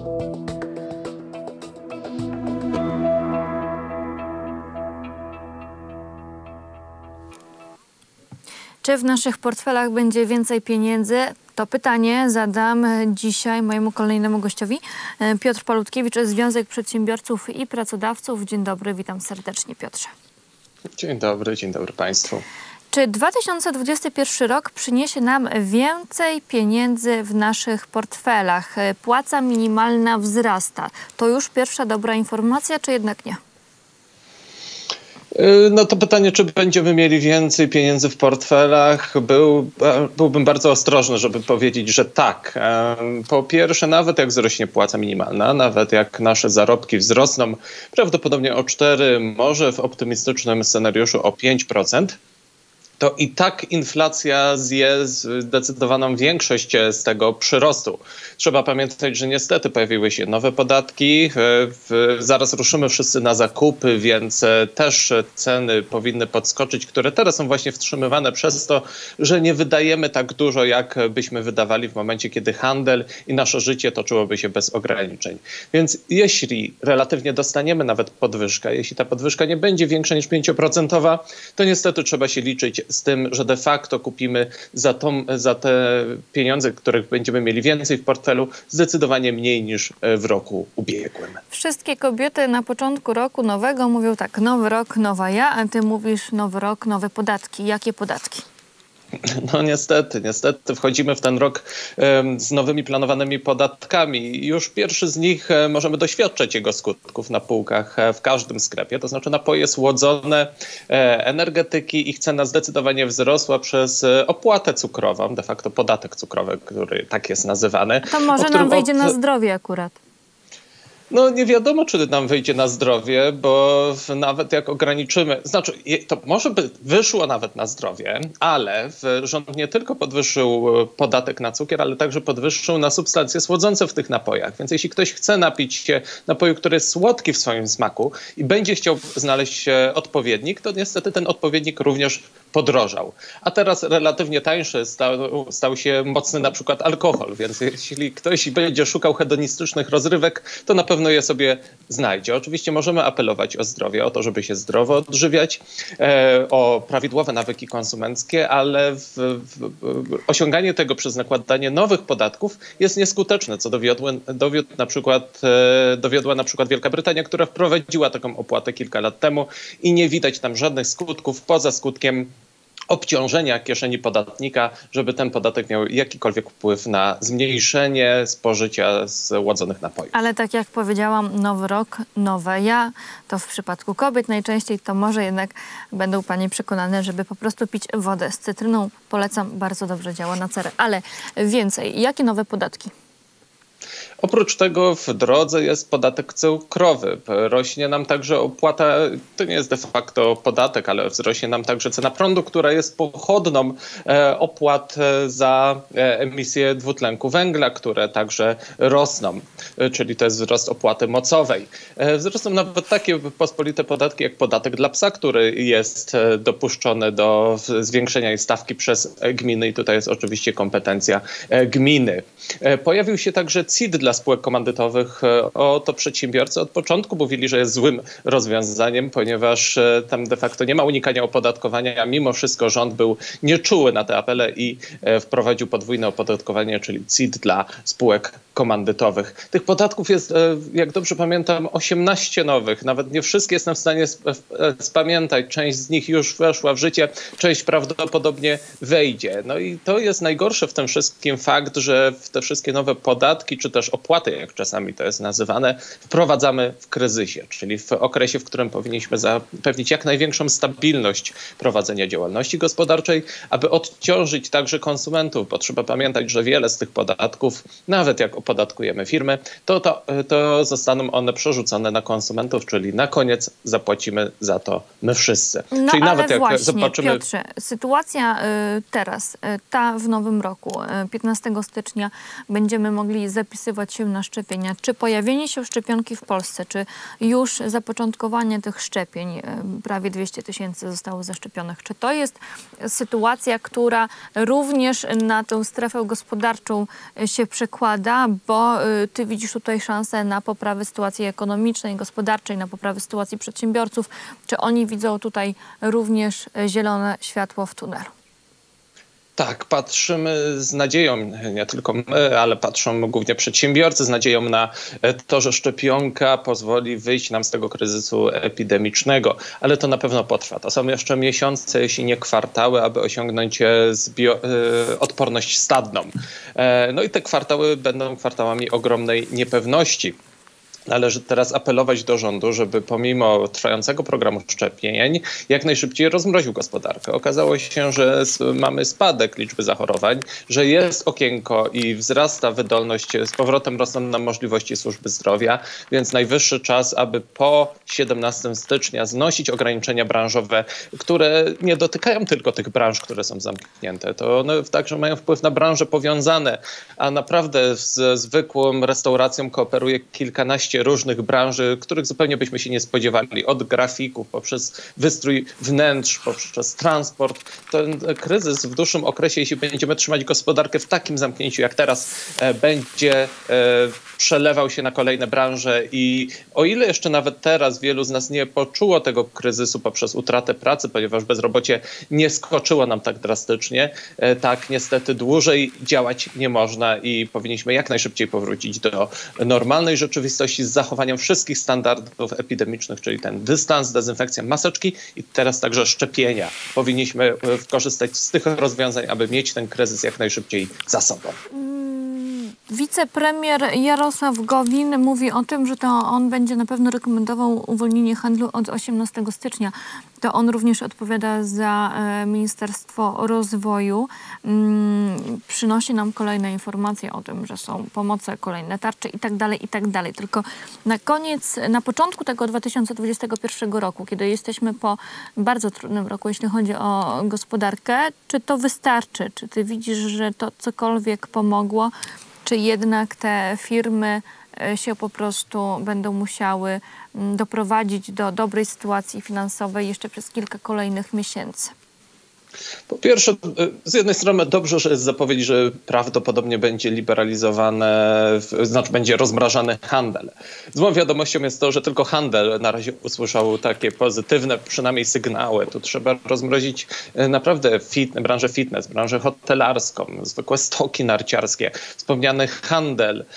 Czy w naszych portfelach będzie więcej pieniędzy? To pytanie zadam dzisiaj mojemu kolejnemu gościowi. Piotr Palutkiewicz, Związek Przedsiębiorców i Pracodawców. Dzień dobry, witam serdecznie, Piotrze. Dzień dobry Państwu. Czy 2021 rok przyniesie nam więcej pieniędzy w naszych portfelach? Płaca minimalna wzrasta. To już pierwsza dobra informacja, czy jednak nie? No to pytanie, czy będziemy mieli więcej pieniędzy w portfelach, byłbym bardzo ostrożny, żeby powiedzieć, że tak. Po pierwsze, nawet jak wzrośnie płaca minimalna, nawet jak nasze zarobki wzrosną prawdopodobnie o 4, może w optymistycznym scenariuszu o 5%, to i tak inflacja zje zdecydowaną większość z tego przyrostu. Trzeba pamiętać, że niestety pojawiły się nowe podatki. Zaraz ruszymy wszyscy na zakupy, więc też ceny powinny podskoczyć, które teraz są właśnie wstrzymywane przez to, że nie wydajemy tak dużo, jak byśmy wydawali w momencie, kiedy handel i nasze życie toczyłoby się bez ograniczeń. Więc jeśli relatywnie dostaniemy nawet podwyżkę, jeśli ta podwyżka nie będzie większa niż 5%, to niestety trzeba się liczyć z tym, że de facto kupimy za te pieniądze, których będziemy mieli więcej w portfelu, zdecydowanie mniej niż w roku ubiegłym. Wszystkie kobiety na początku roku nowego mówią tak: nowy rok, nowa ja, a ty mówisz nowy rok, nowe podatki. Jakie podatki? No niestety wchodzimy w ten rok z nowymi planowanymi podatkami. Już pierwszy z nich możemy doświadczyć jego skutków na półkach w każdym sklepie. To znaczy napoje słodzone, energetyki, ich cena zdecydowanie wzrosła przez opłatę cukrową, de facto podatek cukrowy, który tak jest nazywany. To może nam wyjdzie na zdrowie akurat. No nie wiadomo, czy nam wyjdzie na zdrowie, bo nawet jak ograniczymy, znaczy to może by wyszło nawet na zdrowie, ale rząd nie tylko podwyższył podatek na cukier, ale także podwyższył na substancje słodzące w tych napojach. Więc jeśli ktoś chce napić się napoju, który jest słodki w swoim smaku i będzie chciał znaleźć odpowiednik, to niestety ten odpowiednik również podrożał. A teraz relatywnie tańszy stał się mocny na przykład alkohol, więc jeśli ktoś będzie szukał hedonistycznych rozrywek, to na pewno je sobie znajdzie. Oczywiście możemy apelować o zdrowie, o to, żeby się zdrowo odżywiać, o prawidłowe nawyki konsumenckie, ale osiąganie tego przez nakładanie nowych podatków jest nieskuteczne, co dowiodła na przykład Wielka Brytania, która wprowadziła taką opłatę kilka lat temu i nie widać tam żadnych skutków poza skutkiem obciążenia kieszeni podatnika, żeby ten podatek miał jakikolwiek wpływ na zmniejszenie spożycia słodzonych napojów. Ale tak jak powiedziałam, nowy rok, nowe ja, to w przypadku kobiet najczęściej, to może jednak będą panie przekonane, żeby po prostu pić wodę z cytryną. Polecam, bardzo dobrze działa na cerę. Ale więcej, jakie nowe podatki? Oprócz tego w drodze jest podatek cukrowy. Rośnie nam także opłata, to nie jest de facto podatek, ale wzrośnie nam także cena prądu, która jest pochodną opłat za emisję dwutlenku węgla, które także rosną, czyli to jest wzrost opłaty mocowej. Wzrosną nawet takie pospolite podatki jak podatek dla psa, który jest dopuszczony do zwiększenia jej stawki przez gminy i tutaj jest oczywiście kompetencja gminy. Pojawił się także CIT dla spółek komandytowych. O to przedsiębiorcy od początku mówili, że jest złym rozwiązaniem, ponieważ tam de facto nie ma unikania opodatkowania, a mimo wszystko rząd był nieczuły na te apele i wprowadził podwójne opodatkowanie, czyli CIT dla spółek komandytowych. Tych podatków jest, jak dobrze pamiętam, 18 nowych. Nawet nie wszystkie jestem w stanie spamiętać. Część z nich już weszła w życie, część prawdopodobnie wejdzie. No i to jest najgorsze w tym wszystkim fakt, że te wszystkie nowe podatki, czy też opłaty, jak czasami to jest nazywane, wprowadzamy w kryzysie, czyli w okresie, w którym powinniśmy zapewnić jak największą stabilność prowadzenia działalności gospodarczej, aby odciążyć także konsumentów, bo trzeba pamiętać, że wiele z tych podatków, nawet jak opodatkujemy firmy, to zostaną one przerzucone na konsumentów, czyli na koniec zapłacimy za to my wszyscy. No czyli ale nawet jak właśnie, zobaczymy... Piotrze, sytuacja teraz, ta w nowym roku, 15 stycznia będziemy mogli zapisywać się na szczepienia. Czy pojawienie się szczepionki w Polsce, czy już zapoczątkowanie tych szczepień, prawie 200 000 zostało zaszczepionych, czy to jest sytuacja, która również na tę strefę gospodarczą się przekłada, bo ty widzisz tutaj szansę na poprawę sytuacji ekonomicznej, gospodarczej, na poprawę sytuacji przedsiębiorców. Czy oni widzą tutaj również zielone światło w tunelu? Tak, patrzymy z nadzieją, nie tylko my, ale patrzą głównie przedsiębiorcy z nadzieją na to, że szczepionka pozwoli wyjść nam z tego kryzysu epidemicznego, ale to na pewno potrwa. To są jeszcze miesiące, jeśli nie kwartały, aby osiągnąć odporność stadną. No i te kwartały będą kwartałami ogromnej niepewności. Należy teraz apelować do rządu, żeby pomimo trwającego programu szczepień jak najszybciej rozmroził gospodarkę. Okazało się, że mamy spadek liczby zachorowań, że jest okienko i wzrasta wydolność, z powrotem rosną nam możliwości służby zdrowia, więc najwyższy czas, aby po 17 stycznia znosić ograniczenia branżowe, które nie dotykają tylko tych branż, które są zamknięte. To one także mają wpływ na branże powiązane, a naprawdę z zwykłą restauracją kooperuje kilkanaście różnych branży, których zupełnie byśmy się nie spodziewali. Od grafików, poprzez wystrój wnętrz, poprzez transport. Ten kryzys w dłuższym okresie, jeśli będziemy trzymać gospodarkę w takim zamknięciu jak teraz, będzie przelewał się na kolejne branże i o ile jeszcze nawet teraz wielu z nas nie poczuło tego kryzysu poprzez utratę pracy, ponieważ bezrobocie nie skoczyło nam tak drastycznie, tak niestety dłużej działać nie można i powinniśmy jak najszybciej powrócić do normalnej rzeczywistości z zachowaniem wszystkich standardów epidemicznych, czyli ten dystans, dezynfekcja, maseczki i teraz także szczepienia. Powinniśmy korzystać z tych rozwiązań, aby mieć ten kryzys jak najszybciej za sobą. Wicepremier Jarosław Gowin mówi o tym, że to on będzie na pewno rekomendował uwolnienie handlu od 18 stycznia. To on również odpowiada za Ministerstwo Rozwoju. Przynosi nam kolejne informacje o tym, że są pomoce, kolejne tarcze i tak dalej, i tak dalej. Tylko na koniec, na początku tego 2021 roku, kiedy jesteśmy po bardzo trudnym roku, jeśli chodzi o gospodarkę, czy to wystarczy? Czy ty widzisz, że to cokolwiek pomogło? Czy jednak te firmy się po prostu będą musiały doprowadzić do dobrej sytuacji finansowej jeszcze przez kilka kolejnych miesięcy? Po pierwsze, z jednej strony dobrze, że jest zapowiedź, że prawdopodobnie będzie liberalizowane, znaczy będzie rozmrażany handel. Złą wiadomością jest to, że tylko handel na razie usłyszał takie pozytywne przynajmniej sygnały. Tu trzeba rozmrozić naprawdę branżę fitness, branżę hotelarską, zwykłe stoki narciarskie, wspomniany handel.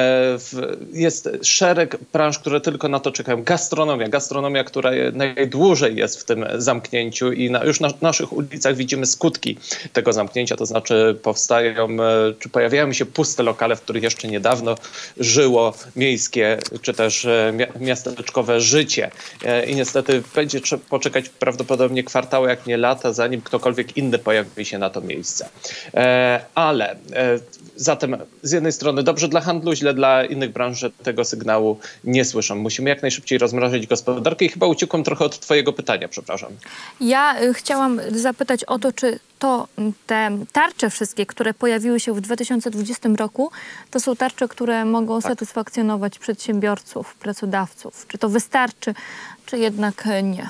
Jest szereg branż, które tylko na to czekają. Gastronomia, która najdłużej jest w tym zamknięciu i już na naszych ulicach widzimy skutki tego zamknięcia, to znaczy czy pojawiają się puste lokale, w których jeszcze niedawno żyło miejskie czy też miasteczkowe życie. I niestety będzie trzeba poczekać prawdopodobnie kwartały, jak nie lata, zanim ktokolwiek inny pojawi się na to miejsce. Ale zatem z jednej strony dobrze dla handlu, źle dla innych branż, że tego sygnału nie słyszą. Musimy jak najszybciej rozmrażyć gospodarkę i chyba uciekłem trochę od twojego pytania, przepraszam. Ja chciałam zapytać o to, czy te tarcze wszystkie, które pojawiły się w 2020 roku, to są tarcze, które mogą satysfakcjonować przedsiębiorców, pracodawców. Czy to wystarczy, czy jednak nie?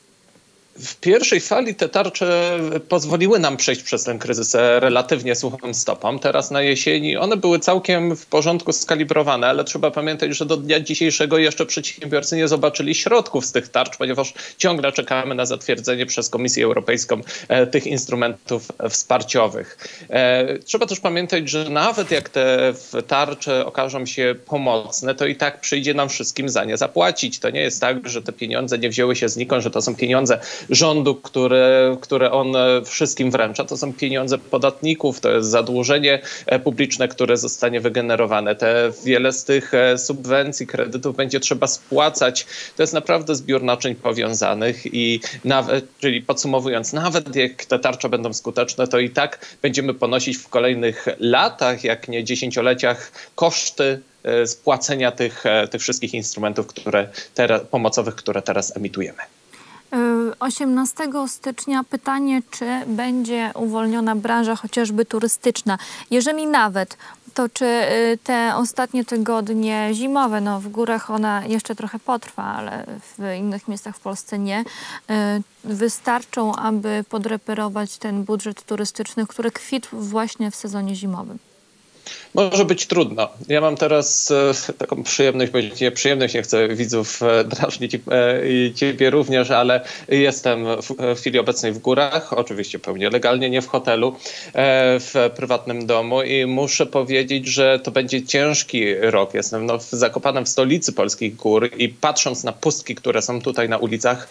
W pierwszej fali te tarcze pozwoliły nam przejść przez ten kryzys relatywnie suchą stopą. Teraz na jesieni one były całkiem w porządku skalibrowane, ale trzeba pamiętać, że do dnia dzisiejszego jeszcze przedsiębiorcy nie zobaczyli środków z tych tarcz, ponieważ ciągle czekamy na zatwierdzenie przez Komisję Europejską tych instrumentów wsparciowych. Trzeba też pamiętać, że nawet jak te tarcze okażą się pomocne, to i tak przyjdzie nam wszystkim za nie zapłacić. To nie jest tak, że te pieniądze nie wzięły się znikąd, że to są pieniądze rządu, które on wszystkim wręcza. To są pieniądze podatników, to jest zadłużenie publiczne, które zostanie wygenerowane. Wiele z tych subwencji, kredytów będzie trzeba spłacać. To jest naprawdę zbiór naczyń powiązanych i czyli podsumowując, nawet jak te tarcze będą skuteczne, to i tak będziemy ponosić w kolejnych latach, jak nie dziesięcioleciach, koszty spłacenia tych wszystkich instrumentów pomocowych, które teraz emitujemy. 18 stycznia pytanie, czy będzie uwolniona branża chociażby turystyczna. Jeżeli nawet to, czy te ostatnie tygodnie zimowe, no w górach ona jeszcze trochę potrwa, ale w innych miejscach w Polsce nie, wystarczą, aby podreperować ten budżet turystyczny, który kwitł właśnie w sezonie zimowym? Może być trudno. Ja mam teraz taką przyjemność, bądź nieprzyjemność, nie chcę widzów drażnić i ciebie również, ale jestem w chwili obecnej w górach, oczywiście pełnię legalnie, nie w hotelu, w prywatnym domu i muszę powiedzieć, że to będzie ciężki rok. Jestem w Zakopanem, w stolicy polskich gór i patrząc na pustki, które są tutaj na ulicach,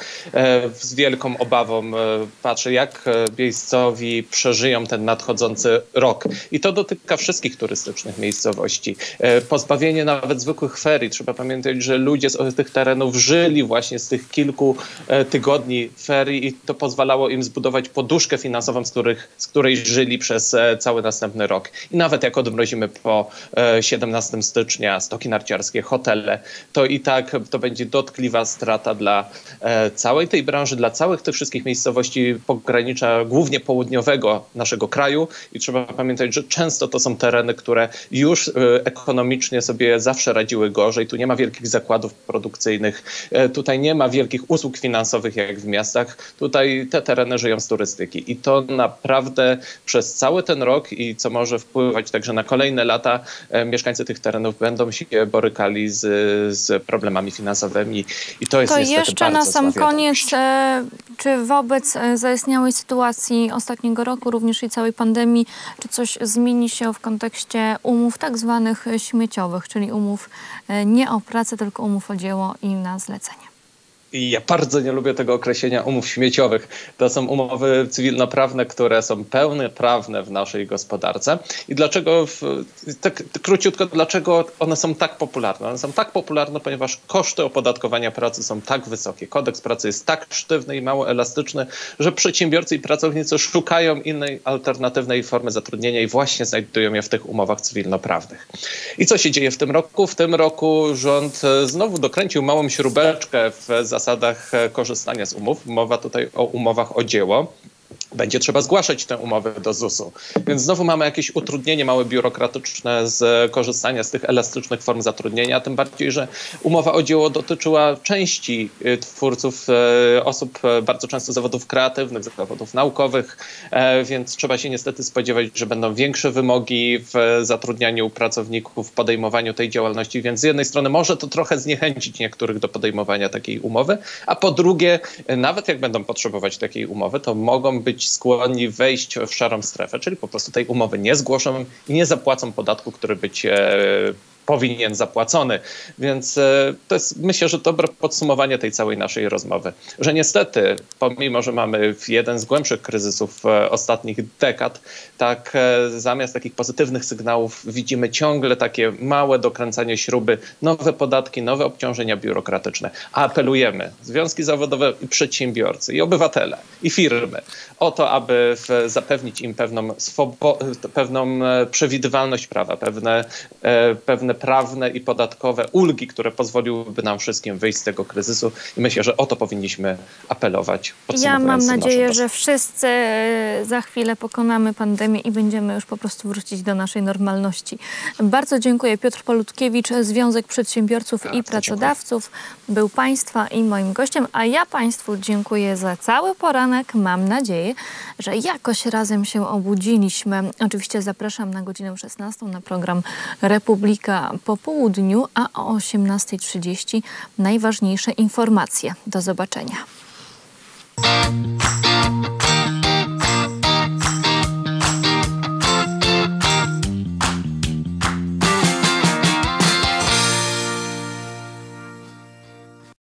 z wielką obawą patrzę, jak miejscowi przeżyją ten nadchodzący rok. I to dotyka wszystkich turystycznych miejscowości. Pozbawienie nawet zwykłych ferii. Trzeba pamiętać, że ludzie z tych terenów żyli właśnie z tych kilku tygodni ferii i to pozwalało im zbudować poduszkę finansową, z której żyli przez cały następny rok. I nawet jak odmrozimy po 17 stycznia stoki narciarskie, hotele, to i tak to będzie dotkliwa strata dla całej tej branży, dla całych tych wszystkich miejscowości pogranicza, głównie południowego naszego kraju. I trzeba pamiętać, że często to są tereny, które już ekonomicznie sobie zawsze radziły gorzej. Tu nie ma wielkich zakładów produkcyjnych, tutaj nie ma wielkich usług finansowych jak w miastach. Tutaj te tereny żyją z turystyki i to naprawdę przez cały ten rok i co może wpływać także na kolejne lata, mieszkańcy tych terenów będą się borykali z problemami finansowymi i to jest to niestety jeszcze bardzo na sam zła koniec, czy wobec zaistniałej sytuacji ostatniego roku, również i całej pandemii, czy coś zmieni się w kontekście umów tak zwanych śmieciowych, czyli umów nie o pracę, tylko umów o dzieło i na zlecenie? I ja bardzo nie lubię tego określenia umów śmieciowych. To są umowy cywilnoprawne, które są pełnoprawne w naszej gospodarce. I dlaczego, tak króciutko, dlaczego one są tak popularne? One są tak popularne, ponieważ koszty opodatkowania pracy są tak wysokie. Kodeks pracy jest tak sztywny i mało elastyczny, że przedsiębiorcy i pracownicy szukają innej, alternatywnej formy zatrudnienia i właśnie znajdują je w tych umowach cywilnoprawnych. I co się dzieje w tym roku? W tym roku rząd znowu dokręcił małą śrubeczkę w zasadach korzystania z umów. Mowa tutaj o umowach o dzieło. Będzie trzeba zgłaszać te umowy do ZUS-u. Więc znowu mamy jakieś utrudnienie małe biurokratyczne z korzystania z tych elastycznych form zatrudnienia, tym bardziej, że umowa o dzieło dotyczyła części twórców, osób bardzo często zawodów kreatywnych, zawodów naukowych, więc trzeba się niestety spodziewać, że będą większe wymogi w zatrudnianiu pracowników, w podejmowaniu tej działalności, więc z jednej strony może to trochę zniechęcić niektórych do podejmowania takiej umowy, a po drugie, nawet jak będą potrzebować takiej umowy, to mogą być skłonni wejść w szarą strefę, czyli po prostu tej umowy nie zgłoszą i nie zapłacą podatku, który być powinien zapłacony. Więc to jest, myślę, że dobre podsumowanie tej całej naszej rozmowy. Że niestety, pomimo że mamy jeden z głębszych kryzysów ostatnich dekad, tak zamiast takich pozytywnych sygnałów widzimy ciągle takie małe dokręcanie śruby, nowe podatki, nowe obciążenia biurokratyczne. A apelujemy, związki zawodowe i przedsiębiorcy, i obywatele, i firmy, o to, aby zapewnić im pewną przewidywalność prawa, pewne prawne i podatkowe ulgi, które pozwoliłyby nam wszystkim wyjść z tego kryzysu. I myślę, że o to powinniśmy apelować. Ja mam nadzieję, że wszyscy za chwilę pokonamy pandemię i będziemy już po prostu wrócić do naszej normalności. Bardzo dziękuję. Piotr Palutkiewicz, Związek Przedsiębiorców i Pracodawców był Państwa i moim gościem, a ja Państwu dziękuję za cały poranek. Mam nadzieję, że jakoś razem się obudziliśmy. Oczywiście zapraszam na godzinę 16 na program Republika po południu, a o 18:30 najważniejsze informacje. Do zobaczenia.